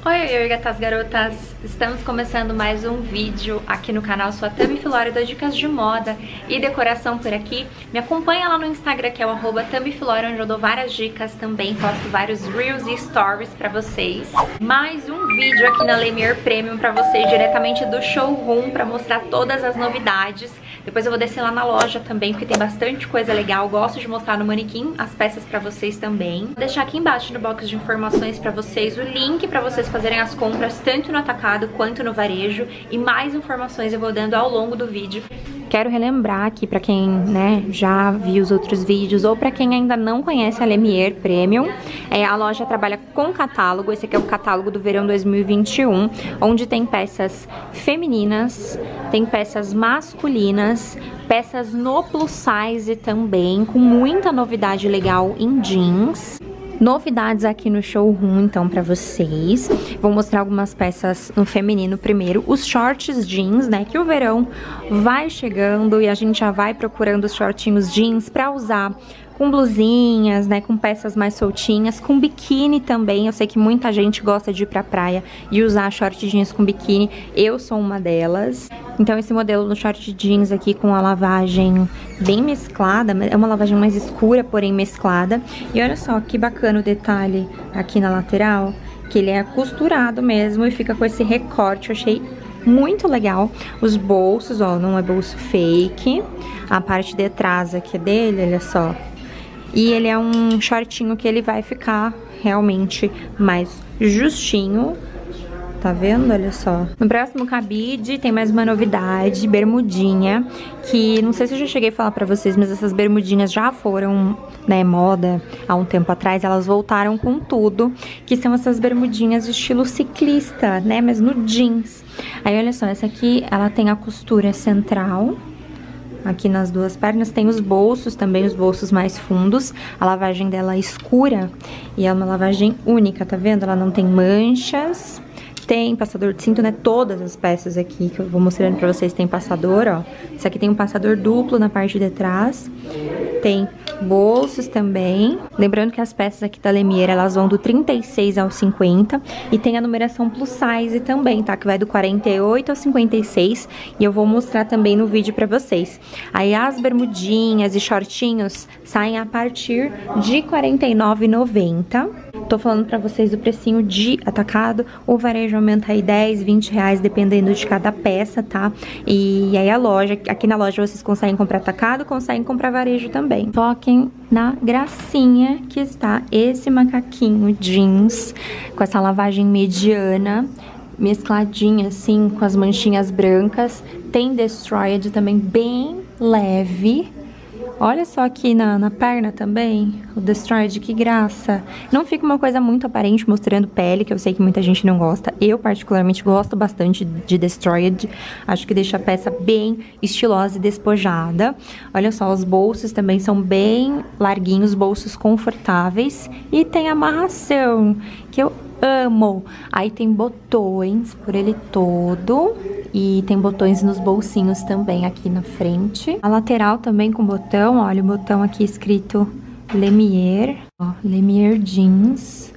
Oi, gatas garotas! Estamos começando mais um vídeo aqui no canal Sua Thumb Filora. Eu dou dicas de moda e decoração por aqui. Me acompanha lá no Instagram, que é o @thumbfilora, onde eu dou várias dicas também. Posto vários reels e stories pra vocês. Mais um vídeo aqui na Lemier Premium pra vocês, diretamente do showroom, pra mostrar todas as novidades. Depois eu vou descer lá na loja também, porque tem bastante coisa legal. Gosto de mostrar no manequim as peças pra vocês também. Vou deixar aqui embaixo no box de informações pra vocês o link pra vocês fazerem as compras tanto no atacado quanto no varejo. E mais informações eu vou dando ao longo do vídeo. Quero relembrar aqui pra quem, né, já viu os outros vídeos ou pra quem ainda não conhece a Lemier Premium. A loja trabalha com catálogo. Esse aqui é o catálogo do verão 2021, onde tem peças femininas, tem peças masculinas, peças no plus size também, com muita novidade legal em jeans. Novidades aqui no showroom, então, pra vocês. Vou mostrar algumas peças no feminino primeiro. Os shorts jeans, né, que o verão vai chegando e a gente já vai procurando os shortinhos jeans pra usar com blusinhas, né, com peças mais soltinhas, com biquíni também. Eu sei que muita gente gosta de ir pra praia e usar short jeans com biquíni. Eu sou uma delas. Então esse modelo do short jeans aqui com a lavagem bem mesclada, é uma lavagem mais escura, porém mesclada. E olha só que bacana o detalhe aqui na lateral, que ele é costurado mesmo e fica com esse recorte. Eu achei muito legal. Os bolsos, ó, não é bolso fake. A parte de trás aqui dele, olha só. E ele é um shortinho que ele vai ficar realmente mais justinho. Tá vendo? Olha só. No próximo cabide tem mais uma novidade, bermudinha, que não sei se eu já cheguei a falar pra vocês, mas essas bermudinhas já foram, né, moda há um tempo atrás. Elas voltaram com tudo, que são essas bermudinhas de estilo ciclista, né, mas no jeans. Aí olha só, essa aqui, ela tem a costura central. Aqui nas duas pernas tem os bolsos também, os bolsos mais fundos. A lavagem dela é escura e é uma lavagem única, tá vendo? Ela não tem manchas. Tem passador de cinto, né? Todas as peças aqui que eu vou mostrando pra vocês tem passador, ó. Isso aqui tem um passador duplo na parte de trás. Tem bolsos também. Lembrando que as peças aqui da Lemier, elas vão do 36 ao 50. E tem a numeração plus size também, tá? Que vai do 48 ao 56. E eu vou mostrar também no vídeo pra vocês. Aí as bermudinhas e shortinhos saem a partir de R$ 49,90. Tô falando pra vocês do precinho de atacado. O varejo aumenta aí 10, 20 reais, dependendo de cada peça, tá? E aí a loja, aqui na loja vocês conseguem comprar atacado, conseguem comprar varejo também. Foquem na gracinha que está esse macaquinho jeans, com essa lavagem mediana, mescladinha assim, com as manchinhas brancas. Tem Destroyed também, bem leve. Olha só aqui na perna também, o Destroyed, que graça. Não fica uma coisa muito aparente mostrando pele, que eu sei que muita gente não gosta. Eu particularmente gosto bastante de Destroyed. Acho que deixa a peça bem estilosa e despojada. Olha só, os bolsos também são bem larguinhos, bolsos confortáveis. E tem amarração, que eu amo. Aí tem botões por ele todo. E tem botões nos bolsinhos também aqui na frente. A lateral também com botão, olha o botão aqui escrito Lemier. Ó, Lemier Jeans.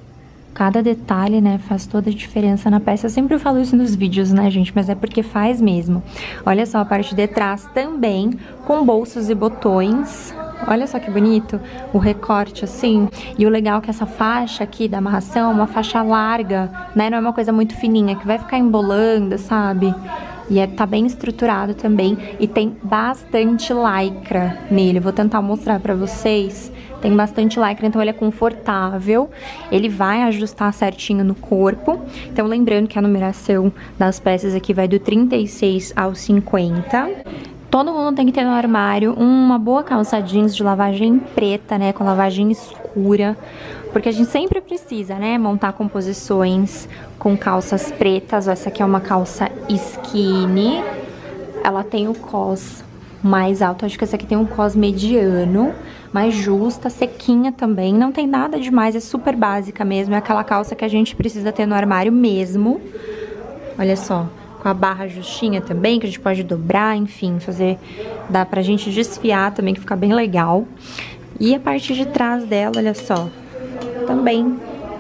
Cada detalhe, né, faz toda a diferença na peça. Eu sempre falo isso nos vídeos, né, gente? Mas é porque faz mesmo. Olha só a parte de trás também, com bolsos e botões. Olha só que bonito o recorte assim. E o legal é que essa faixa aqui da amarração é uma faixa larga, né? Não é uma coisa muito fininha, que vai ficar embolando, sabe? E tá bem estruturado também. E tem bastante lycra nele. Vou tentar mostrar pra vocês. Tem bastante lycra, então ele é confortável. Ele vai ajustar certinho no corpo. Então lembrando que a numeração das peças aqui vai do 36 ao 50. Todo mundo tem que ter no armário uma boa calça jeans de lavagem preta, né, com lavagem escura, porque a gente sempre precisa, né, montar composições com calças pretas. Essa aqui é uma calça skinny, ela tem o cos mais alto, acho que essa aqui tem um cos mediano, mais justa, sequinha também, não tem nada demais, é super básica mesmo, é aquela calça que a gente precisa ter no armário mesmo. Olha só. Com a barra justinha também, que a gente pode dobrar, enfim, fazer, dá pra gente desfiar também, que fica bem legal. E a parte de trás dela, olha só, também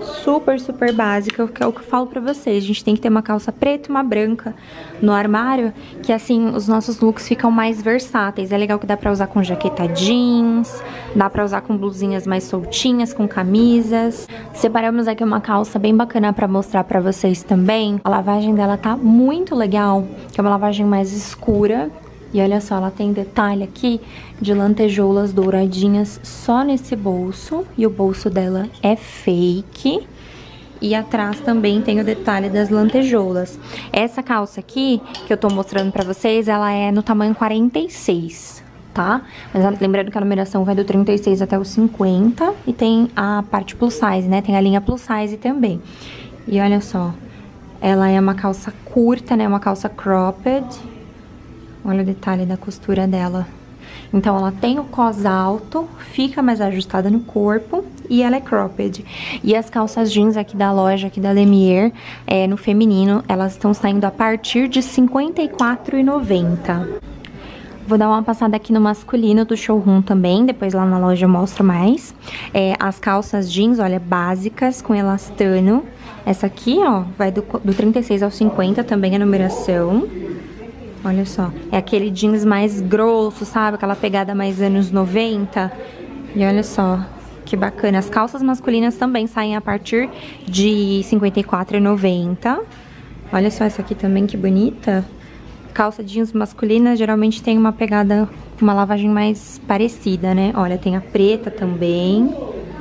super, super básica, que é o que eu falo pra vocês. A gente tem que ter uma calça preta e uma branca no armário, que assim, os nossos looks ficam mais versáteis. É legal que dá pra usar com jaqueta jeans, dá pra usar com blusinhas mais soltinhas, com camisas. Separamos aqui uma calça bem bacana pra mostrar pra vocês também. A lavagem dela tá muito legal, que é uma lavagem mais escura. E olha só, ela tem detalhe aqui de lantejoulas douradinhas só nesse bolso. E o bolso dela é fake. E atrás também tem o detalhe das lantejoulas. Essa calça aqui, que eu tô mostrando pra vocês, ela é no tamanho 46, tá? Mas lembrando que a numeração vai do 36 até o 50. E tem a parte plus size, né? Tem a linha plus size também. E olha só, ela é uma calça curta, né? Uma calça cropped. Olha o detalhe da costura dela. Então, ela tem o cos alto, fica mais ajustada no corpo e ela é cropped. E as calças jeans aqui da loja, aqui da Lemier, no feminino, elas estão saindo a partir de R$ 54,90. Vou dar uma passada aqui no masculino do showroom também, depois lá na loja eu mostro mais. As calças jeans, olha, básicas, com elastano. Essa aqui, ó, vai do 36 ao 50, também a numeração. Olha só, é aquele jeans mais grosso, sabe? Aquela pegada mais anos 90. E olha só, que bacana. As calças masculinas também saem a partir de R$ 54,90. Olha só essa aqui também, que bonita. Calça jeans masculina geralmente tem uma pegada, uma lavagem mais parecida, né? Olha, tem a preta também.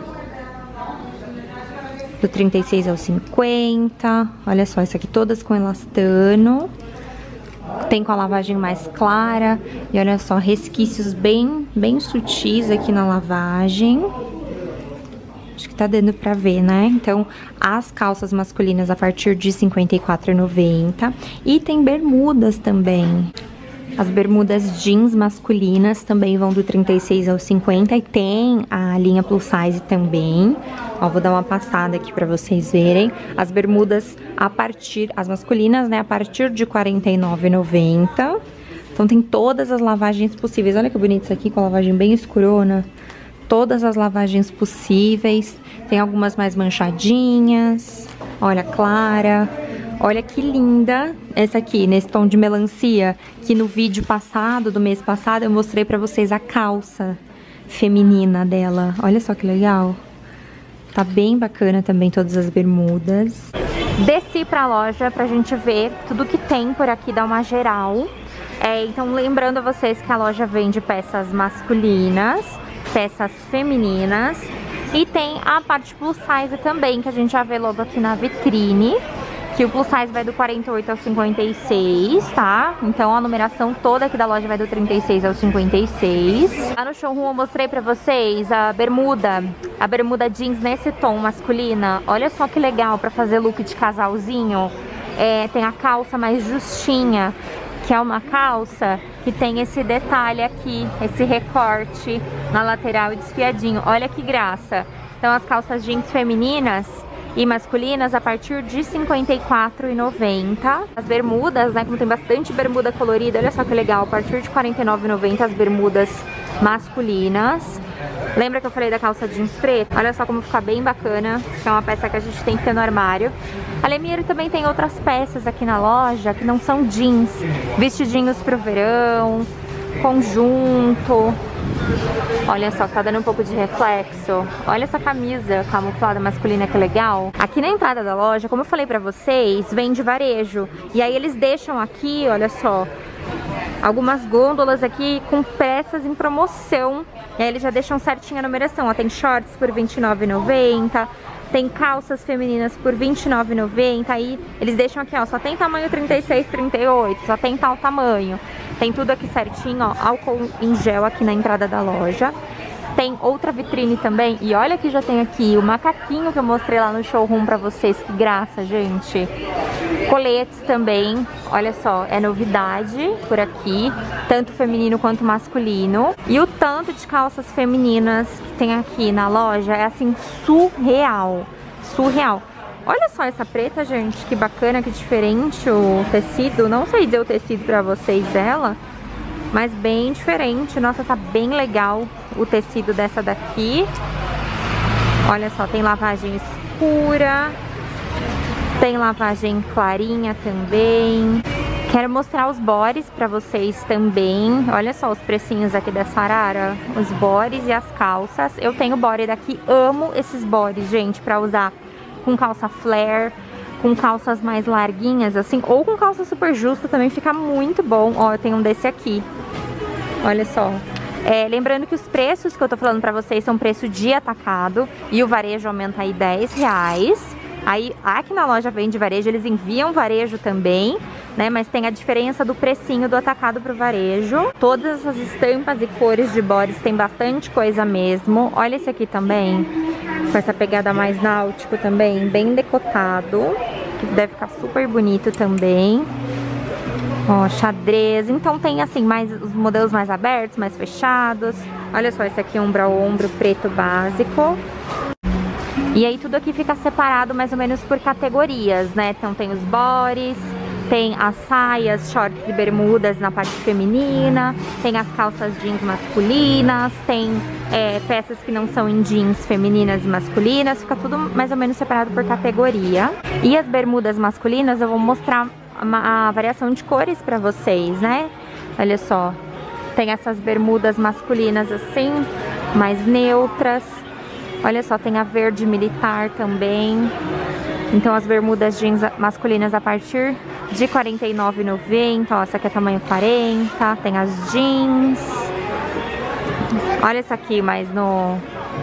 Do 36 ao 50. Olha só, essa aqui todas com elastano. Tem com a lavagem mais clara. E olha só, resquícios bem sutis aqui na lavagem. Acho que tá dando pra ver, né? Então, as calças masculinas a partir de R$ 54,90. E tem bermudas também. As bermudas jeans masculinas também vão do 36 ao 50. E tem a linha plus size também. Ó, vou dar uma passada aqui pra vocês verem. As bermudas as masculinas, né, a partir de R$ 49,90. Então tem todas as lavagens possíveis. Olha que bonito isso aqui, com a lavagem bem escurona. Todas as lavagens possíveis. Tem algumas mais manchadinhas. Olha, clara. Olha que linda essa aqui, nesse tom de melancia. Que no vídeo passado, do mês passado, eu mostrei pra vocês a calça feminina dela. Olha só que legal. Tá bem bacana também todas as bermudas. Desci pra loja pra gente ver tudo que tem por aqui, dar uma geral. Então lembrando a vocês que a loja vende peças masculinas, peças femininas. E tem a parte plus size também, que a gente já vê logo aqui na vitrine. Que o plus size vai do 48 ao 56, tá? Então a numeração toda aqui da loja vai do 36 ao 56. Lá no showroom eu mostrei pra vocês a bermuda jeans nesse tom masculina. Olha só que legal pra fazer look de casalzinho. Tem a calça mais justinha, que é uma calça que tem esse detalhe aqui, esse recorte na lateral e desfiadinho. Olha que graça. Então as calças jeans femininas e masculinas a partir de R$ 54,90. As bermudas, né, como tem bastante bermuda colorida, olha só que legal, a partir de R$ 49,90 as bermudas masculinas. Lembra que eu falei da calça jeans preta? Olha só como fica bem bacana, que é uma peça que a gente tem que ter no armário. A Lemier também tem outras peças aqui na loja que não são jeans, vestidinhos pro verão, conjunto. Olha só, tá dando um pouco de reflexo. Olha essa camisa camuflada masculina, que legal. Aqui na entrada da loja, como eu falei pra vocês, vende varejo. E aí eles deixam aqui, olha só, algumas gôndolas aqui com peças em promoção. E aí eles já deixam certinha a numeração. Ó, tem shorts por R$ 29,90. Tem calças femininas por R$ 29,90. Aí eles deixam aqui, ó, só tem tamanho 36, 38, só tem tal tamanho. Tem tudo aqui certinho, ó, álcool em gel aqui na entrada da loja. Tem outra vitrine também. E olha que já tem aqui o macaquinho que eu mostrei lá no showroom pra vocês. Que graça, gente. Coletes também. Olha só, é novidade por aqui. Tanto feminino quanto masculino. E o tanto de calças femininas que tem aqui na loja é assim, surreal. Surreal. Olha só essa preta, gente. Que bacana, que diferente o tecido. Não sei dizer o tecido pra vocês dela, mas bem diferente. Nossa, tá bem legal o tecido dessa daqui. Olha só, tem lavagens escura. Tem lavagem clarinha também. Quero mostrar os bores pra vocês também. Olha só os precinhos aqui dessa arara. Os bores e as calças. Eu tenho bore daqui. Amo esses bores, gente, pra usar com calça flare, com calças mais larguinhas, assim. Ou com calça super justa também fica muito bom. Ó, eu tenho um desse aqui. Olha só. Lembrando que os preços que eu tô falando pra vocês são preço de atacado. E o varejo aumenta aí R$10. Aí aqui na loja vende varejo, eles enviam varejo também, né? Mas tem a diferença do precinho do atacado pro varejo. Todas essas estampas e cores de bores tem bastante coisa mesmo. Olha esse aqui também, com essa pegada mais náutico também, bem decotado, que deve ficar super bonito também. Ó, xadrez. Então tem assim, mais os modelos mais abertos, mais fechados. Olha só, esse aqui é ombro a ombro preto básico. E aí tudo aqui fica separado mais ou menos por categorias, né? Então tem os bores, tem as saias, shorts e bermudas na parte feminina, tem as calças jeans masculinas, tem peças que não são em jeans femininas e masculinas, fica tudo mais ou menos separado por categoria. E as bermudas masculinas eu vou mostrar a variação de cores pra vocês, né? Olha só, tem essas bermudas masculinas assim, mais neutras. Olha só, tem a verde militar também. Então as bermudas jeans masculinas a partir de R$ 49,90. Ó, essa aqui é tamanho 40. Tem as jeans. Olha essa aqui mais no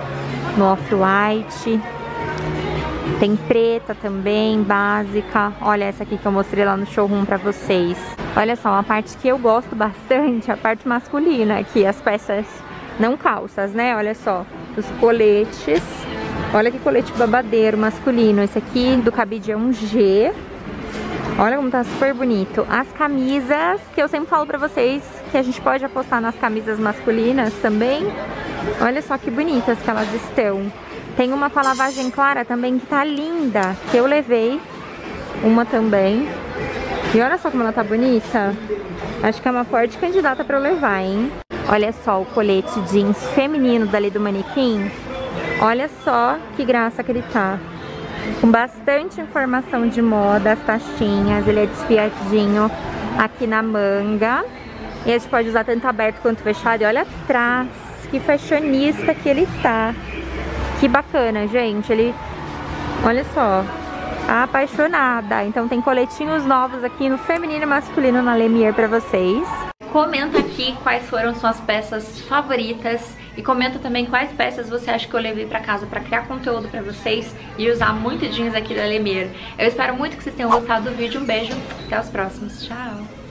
off-white. Tem preta também, básica. Olha essa aqui que eu mostrei lá no showroom pra vocês. Olha só, uma parte que eu gosto bastante, a parte masculina aqui. As peças, não calças, né? Olha só. Os coletes, olha que colete babadeiro masculino. Esse aqui do cabide é um G. Olha como tá super bonito. As camisas, que eu sempre falo pra vocês que a gente pode apostar nas camisas masculinas também. Olha só que bonitas que elas estão. Tem uma com a lavagem clara também que tá linda, que eu levei uma também. E olha só como ela tá bonita. Acho que é uma forte candidata pra eu levar, hein? Olha só o colete jeans feminino dali do manequim. Olha só que graça que ele tá. Com bastante informação de moda, as taxinhas. Ele é desfiadinho aqui na manga. E a gente pode usar tanto aberto quanto fechado. E olha atrás, que fashionista que ele tá. Que bacana, gente. Ele, olha só, apaixonada. Então tem coletinhos novos aqui no feminino e masculino na Lemier pra vocês. Comenta aqui quais foram suas peças favoritas e comenta também quais peças você acha que eu levei pra casa pra criar conteúdo pra vocês e usar muito jeans aqui da Lemier. Eu espero muito que vocês tenham gostado do vídeo. Um beijo, até os próximos. Tchau!